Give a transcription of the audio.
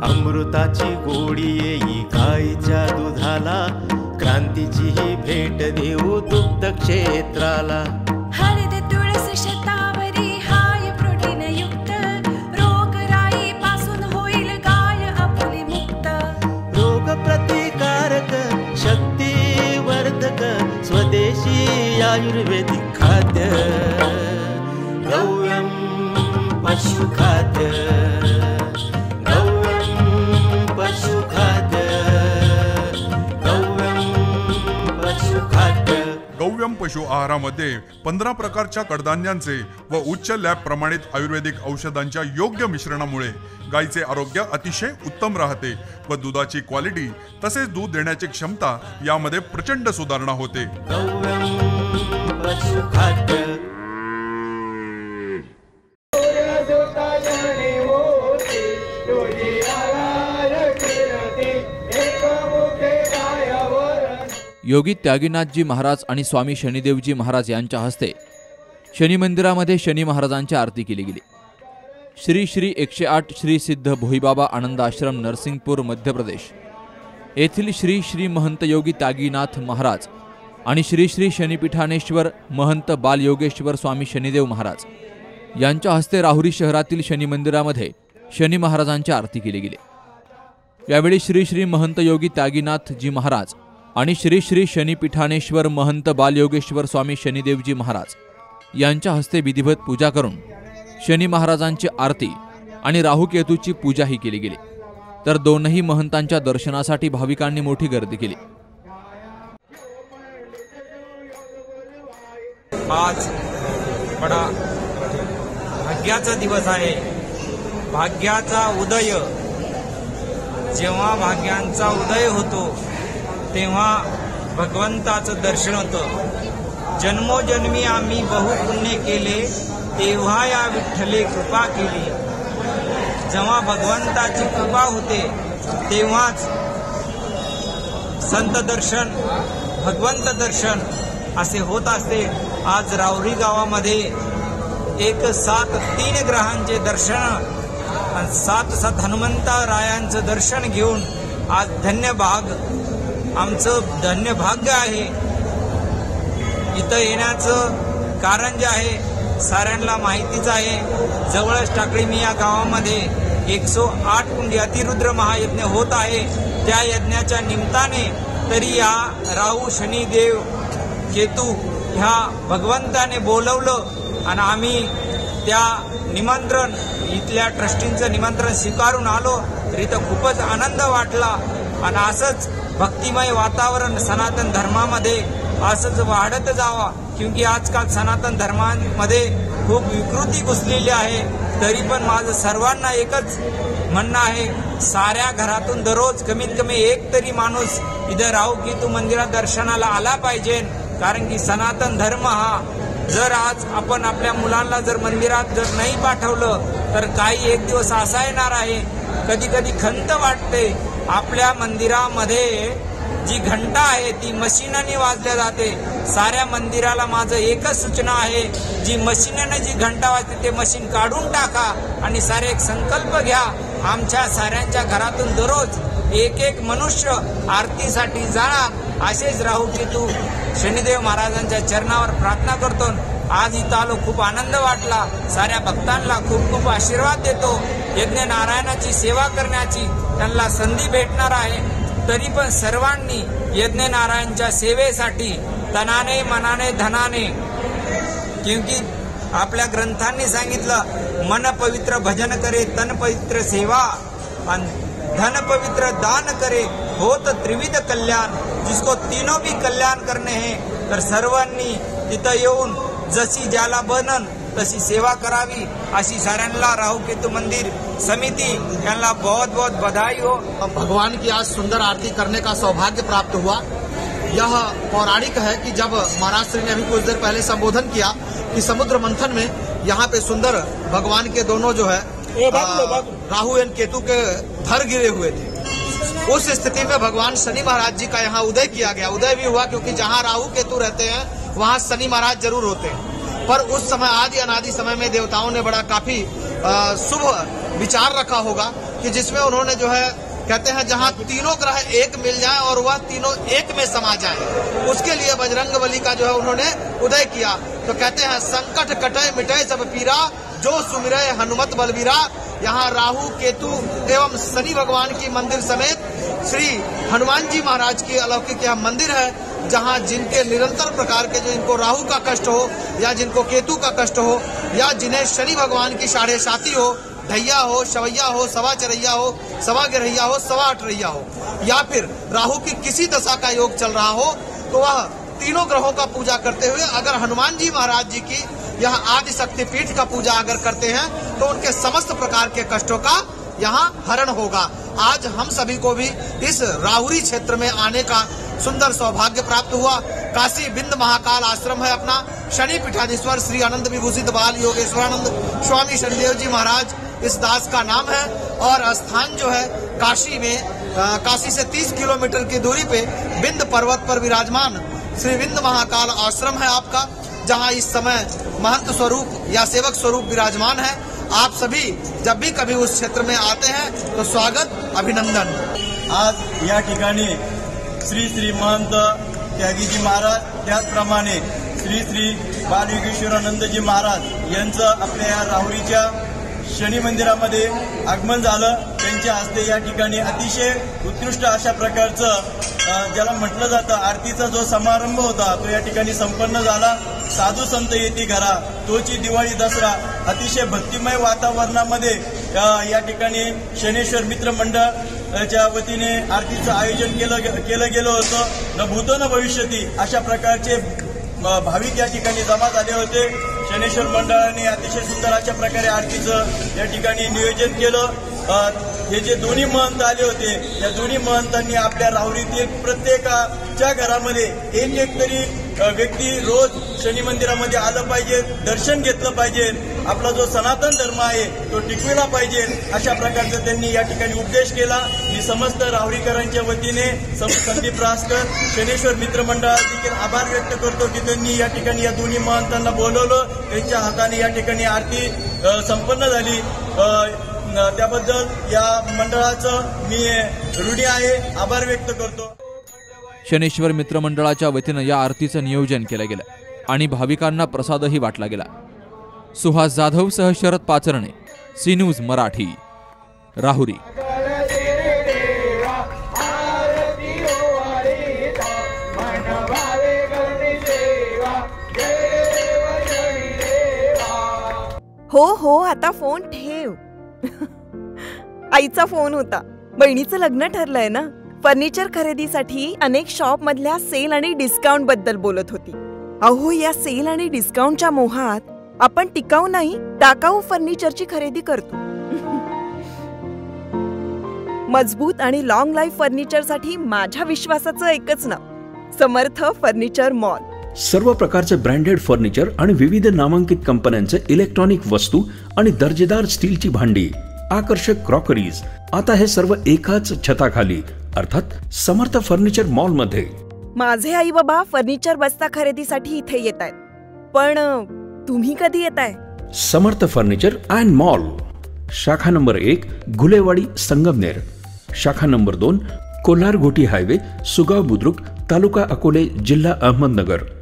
अमृताची गोडी येई गाईच्या दुधाला, क्रांतीची ही भेट देऊ दुग्ध क्षेत्राला। हळद तुळस शतावरी हाय प्रोटीन युक्त, रोगराई पासून होईल गाय आपली मुक्त। रोग प्रतिकारक शक्तिवर्धक स्वदेशी आयुर्वेदिक खाद्य, गव्यम पशुखाद्य, गव्यम पशुखाद्य, गव्यम पशुखाद्य। गव्यम पशु आहारामध्ये 15 प्रकारच्या कडधान्यांचे व उच्च लॅब प्रमाणित आयुर्वेदिक औषधांच्या योग्य मिश्रणामुळे गायीचे आरोग्य अतिशय उत्तम राहते व दुधाची क्वालिटी तसेच दूध देण्याची क्षमता यामध्ये प्रचंड सुधारणा होते। गव्यम पशुखाद्य। योगी त्यागीनाथजी महाराज आणि स्वामी शनिदेवजी महाराज यांच्या हस्ते शनी मंदिरामध्ये शनी महाराजांची आरती केली गेली। श्री श्री 108 श्री सिद्ध भोईबाबा आनंद आश्रम नरसिंगपूर मध्य प्रदेश येथील श्री श्री महंत योगी त्यागीनाथ महाराज आणि श्री श्री शनीपीठानेश्वर महंत बालयोगेश्वर स्वामी शनिदेव महाराज यांच्या हस्ते राहुरी शहरातील शनी मंदिरामध्ये शनी महाराजांची आरती केली गेली। यावेळी श्री श्री महंत योगी त्यागीनाथ जी महाराज आणि श्री श्री शनीपीठानेश्वर महंत बालयोगेश्वर स्वामी शनिदेवजी महाराज यांच्या हस्ते विधिवत पूजा करून शनी महाराजांची आरती आणि राहुकेतूची पूजाही केली गेली। तर दोनही महंतांच्या दर्शनासाठी भाविकांनी मोठी गर्दी केली। आज बडा भाग्याचा दिवस आहे। भाग्याचा उदय, जेव्हा भाग्यांचा उदय होतो तेव्हा भगवंताचं दर्शन होतं। जन्मोजन्मी आम्ही बहुपुण्य केले, तेव्हा या विठ्ठले कृपा केली। जेव्हा भगवंताची कृपा होते तेव्हाच संत दर्शन, भगवंत दर्शन असे होत असते। आज राहुरी गावामध्ये 7 ग्रहांचे दर्शन आणि 7 हनुमंतरायांचं दर्शन घेऊन आज आमचं धन्य भाग्य आहे। इथं येण्याचं कारण जे आहे साऱ्यांना माहितीच आहे। जवळच टाकळी मी या गावामध्ये 108 कुंडी अतिरुद्र महायज्ञ होत आहे। त्या यज्ञाच्या निमित्ताने तरी या राहू शनिदेव केतू ह्या भगवंताने बोलवलं आणि आम्ही त्या निमंत्रण इथल्या ट्रस्टींचं निमंत्रण स्वीकारून आलो। तर इथं खूपच आनंद वाटला आणि असंच भक्तिमय वातावरण सनातन धर्मामध्ये असंच वाढत जावा, क्योंकि आजकाल सनातन धर्मामध्ये खूप विकृती घुसलेली आहे। तरी पण माझं सर्वांना एकच म्हणणं आहे, साऱ्या घरातून दररोज कमीत कमी एक तरी माणूस इथं राहुकेतू मंदिरात दर्शनाला आला पाहिजे। कारण की सनातन धर्म हा जर आज आपण आपल्या मुलांना जर मंदिरात जर नाही पाठवलं तर काही एक दिवस असा येणार आहे, कधी कधी खंत वाटते। आपल्या मंदिरामध्ये जी घंटा आहे ती मशीनने वाजल्या जाते। साऱ्या मंदिराला माझं एकच सूचना आहे, जी मशीनने जी घंटा वाजते ते मशीन काढून टाका आणि सारे एक संकल्प घ्या, आमच्या साऱ्यांच्या घरातून दररोज एक मनुष्य आरतीसाठी जाणार। असेच राहुकेतू शनिदेव महाराजांच्या चरणावर प्रार्थना करतो। आज इथं आलो, खूप आनंद वाटला। साऱ्या भक्तांना खूप खूप आशीर्वाद देतो। यज्ञ नारायणाची सेवा करण्याची त्यांना संधी भेटणार आहे। तरी पण सर्वांनी यज्ञ नारायणच्या सेवेसाठी तनाने मनाने धनाने, क्योंकि आपल्या ग्रंथांनी सांगितलं मन पवित्र भजन करे, तन पवित्र सेवा आणि धन पवित्र दान करे, होत त्रिविध कल्याण। जिसको तीनों भी कल्याण करने हैं तर सर्वांनी तिथं येऊन जशी ज्याला बनन तशी सेवा करावी, अशी साऱ्यांना राहुकेतू मंदिर समिति यांना बहुत बहुत बधाई हो। भगवान की आज सुंदर आरती करने का सौभाग्य प्राप्त हुआ। यह पौराणिक है कि जब महाराज श्री ने अभी कुछ देर पहले संबोधन किया कि समुद्र मंथन में यहाँ पे सुंदर भगवान के दोनों जो है राहु एवं केतु के धर गिरे हुए थे। उस स्थिति में भगवान शनि महाराज जी का यहाँ उदय किया गया। उदय भी हुआ क्योंकि जहाँ राहु केतु रहते हैं वहाँ शनि महाराज जरूर होते हैं। पर उस समय आदि अनादि समय में देवताओं ने बड़ा काफी शुभ विचार रखा होगा कि जिसमें उन्होंने जो है कहते हैं जहां तीनों ग्रह एक मिल जाए और वह तीनों एक में समा जाए, उसके लिए बजरंगबली का जो है उन्होंने उदय किया। तो कहते हैं संकट कटे मिटे सब पीरा, जो सुमिरे हनुमत बलवीरा। यहाँ राहु केतु एवं शनि भगवान की मंदिर समेत श्री हनुमान जी महाराज की अलौकिक यह मंदिर है, जहाँ जिनके निरंतर प्रकार के जो इनको राहु का कष्ट हो या जिनको केतु का कष्ट हो या जिन्हें शनि भगवान की साढ़े साती हो, ढैया हो, शवैया हो, सवा चरैया हो, सवा गिरैया हो, सवा अठरैया हो, या फिर राहु की किसी दशा का योग चल रहा हो, तो वह तीनों ग्रहों का पूजा करते हुए अगर हनुमान जी महाराज जी की यह आदि शक्ति पीठ का पूजा अगर करते हैं तो उनके समस्त प्रकार के कष्टों का यहाँ हरण होगा। आज हम सभी को भी इस राहुरी क्षेत्र में आने का सुंदर सौभाग्य प्राप्त हुआ। काशी बिंद महाकाल आश्रम है अपना, शनि पीठाधीश्वर श्री अनंत विभूषित बाल योगेश्वरानंद स्वामी शनिदेव जी महाराज इस दास का नाम है। और स्थान जो है काशी में, काशी से 30 किलोमीटर की दूरी पे बिंद पर्वत पर विराजमान श्री बिंद महाकाल आश्रम है आपका, जहां इस समय महंत स्वरूप या सेवक स्वरूप विराजमान है। आप सभी जब भी कभी उस क्षेत्र में आते हैं तो स्वागत, अभिनंदन। आज या ठिकाणी श्री श्री महंत त्यागीजी महाराज, त्याचप्रमाणे श्री श्री बालयोगेश्वरानंदजी महाराज यांचं आपल्या या राहुरीच्या शनी मंदिरामध्ये आगमन झालं। त्यांच्या हस्ते या ठिकाणी अतिशय उत्कृष्ट अशा प्रकारचं ज्याला म्हटलं जातं आरतीचा जो समारंभ होता तो या ठिकाणी संपन्न झाला। साधू संत येती घरा, तोची दिवाळी दसरा अतिशय भक्तिमय वातावरणामध्ये या ठिकाणी शनेश्वर मित्र मंडळाच्या वतीने आरतीचं आयोजन केलं गेलं होतं। न भूतो न भविष्यती अशा प्रकारचे भाविक या ठिकाणी जमा झाले होते। शनेश्वर मंडळाने अतिशय सुंदर अशा प्रकारे आरतीचं या ठिकाणी नियोजन केलं। हे जे दोन्ही महंत आले होते, या दोन्ही महंतांनी आपल्या राहुरीतील प्रत्येकाच्या घरामध्ये एक तरी व्यक्ती रोज शनी मंदिरामध्ये आलं पाहिजे, दर्शन घेतलं पाहिजे, आपला जो सनातन धर्म आहे तो टिकविला पाहिजे, अशा प्रकारचा त्यांनी या ठिकाणी उपदेश केला। मी समस्त राहुरीकरांच्या वतीने संदीप रासकर शनेश्वर मित्र मंडळाचे देखील आभार व्यक्त करतो की त्यांनी या ठिकाणी या दोन्ही महंतांना बोलवलं, त्यांच्या हाताने या ठिकाणी आरती संपन्न झाली। त्याबद्दल या मंडळाचं मी ऋणी आहे, आभार व्यक्त करतो। शनेश्वर मित्र मंडळाच्या वतीनं या आरतीचं नियोजन केलं गेलं आणि भाविकांना प्रसादही वाटला गेला। सुहास जाधव सह शरद पाचरणे, सी न्यूज मराठी, राहुरी। हो आता फोन ठेव। आईचा फोन होता, बहिणीचं लग्न ठरलंय ना, फर्निचर खरेदीसाठी अनेक शॉप मधल्या सेल आणि डिस्काउंट बद्दल बोलत होती। अहो, या सेल आणि डिस्काउंटच्या मोहात आपण टिकाऊ नाही टाकाऊ फर्निचरची खरेदी करतो। मजबूत आणि लॉंग लाईफ फर्निचरसाठी माझ्या विश्वासाचं एकच नाव, समर्थ फर्निचर मॉल। सर्व प्रकारचे ब्रँडेड फर्निचर आणि विविध नामांकित कंपन्यांचे इलेक्ट्रॉनिक वस्तू आणि दर्जेदार स्टीलची भांडी, आकर्षक क्रॉकरीज, आता हे सर्व एकाच छताखाली, अर्थात समर्थ फर्निचर मॉल मध्ये। माझे आई बाबा फर्निचर बस्ता खरेदीसाठी इथे येत आहेत, पण तुम्ही कधी येताय? समर्थ फर्निचर अँड मॉल, शाखा नंबर 1 घुलेवाडी संगमनेर, शाखा नंबर 2 कोल्हार घोटी हायवे, सुगाव बुद्रुक, तालुका अकोले, जिल्हा अहमदनगर।